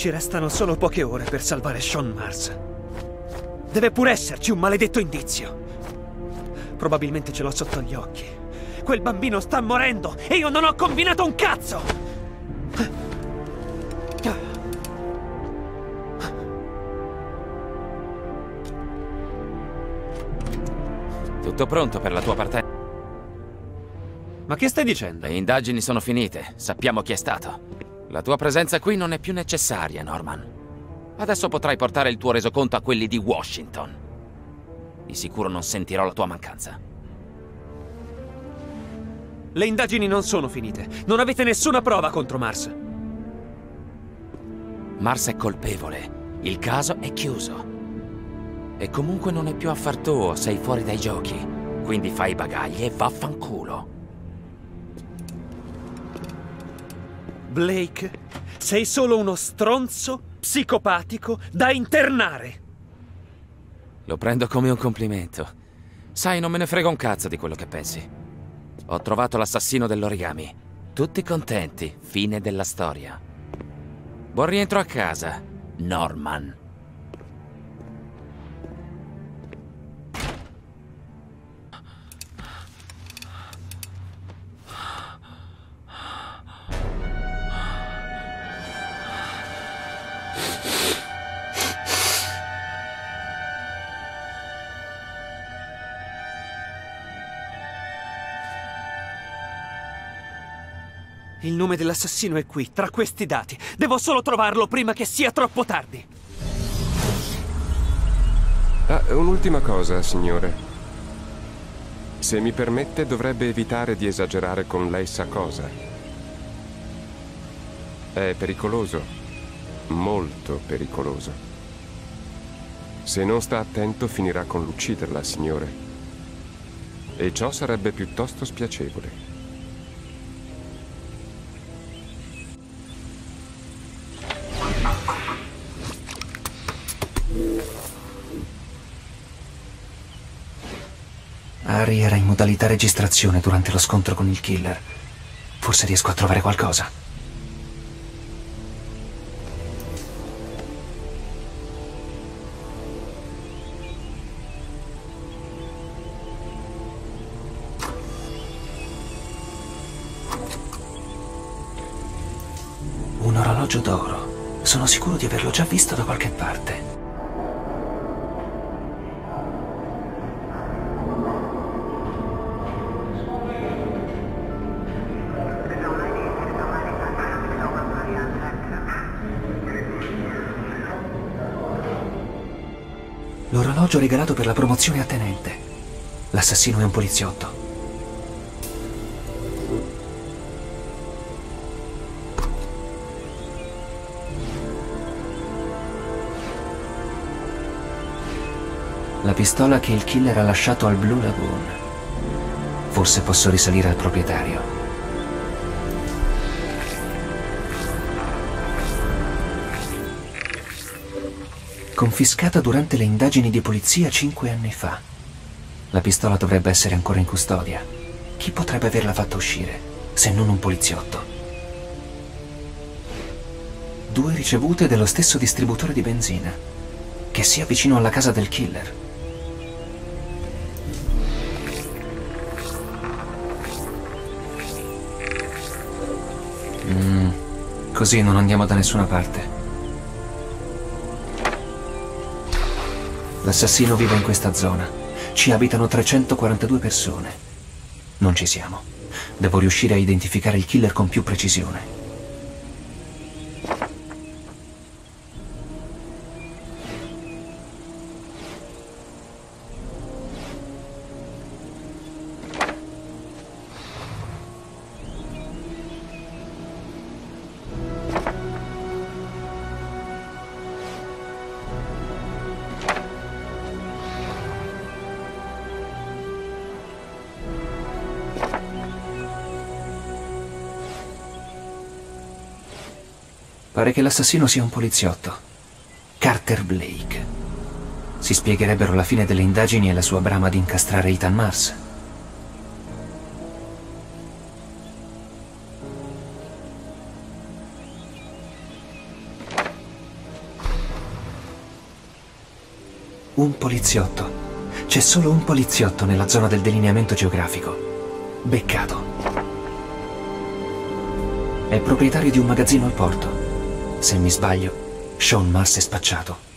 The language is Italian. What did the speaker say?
Ci restano solo poche ore per salvare Sean Mars. Deve pure esserci un maledetto indizio. Probabilmente ce l'ho sotto gli occhi. Quel bambino sta morendo e io non ho combinato un cazzo! Tutto pronto per la tua partenza? Ma che stai dicendo? Le indagini sono finite, sappiamo chi è stato. La tua presenza qui non è più necessaria, Norman. Adesso potrai portare il tuo resoconto a quelli di Washington. Di sicuro non sentirò la tua mancanza. Le indagini non sono finite. Non avete nessuna prova contro Mars. Mars è colpevole. Il caso è chiuso. E comunque non è più affar tuo, sei fuori dai giochi. Quindi fai i bagagli e vaffanculo. Blake, sei solo uno stronzo psicopatico da internare. Lo prendo come un complimento. Sai, non me ne frega un cazzo di quello che pensi. Ho trovato l'assassino dell'origami. Tutti contenti, fine della storia. Buon rientro a casa, Norman. Il nome dell'assassino è qui, tra questi dati. Devo solo trovarlo prima che sia troppo tardi. Ah, un'ultima cosa, signore. Se mi permette, dovrebbe evitare di esagerare con lei sa cosa. È pericoloso. Molto pericoloso. Se non sta attento, finirà con l'ucciderla, signore. E ciò sarebbe piuttosto spiacevole. Harry era in modalità registrazione durante lo scontro con il killer. Forse riesco a trovare qualcosa. Un orologio d'oro. Sono sicuro di averlo già visto da qualche parte. L'orologio regalato per la promozione a tenente. L'assassino è un poliziotto. La pistola che il killer ha lasciato al Blue Lagoon. Forse posso risalire al proprietario. Confiscata durante le indagini di polizia 5 anni fa. La pistola dovrebbe essere ancora in custodia. Chi potrebbe averla fatta uscire, se non un poliziotto? 2 ricevute dello stesso distributore di benzina, che sia vicino alla casa del killer. Così non andiamo da nessuna parte. L'assassino vive in questa zona. Ci abitano 342 persone. Non ci siamo. Devo riuscire a identificare il killer con più precisione. Pare che l'assassino sia un poliziotto. Carter Blake. Si spiegherebbero la fine delle indagini e la sua brama di incastrare Ethan Mars. Un poliziotto. C'è solo un poliziotto nella zona del delineamento geografico. Beccato. È proprietario di un magazzino al porto. Se mi sbaglio, Sean Mars è spacciato.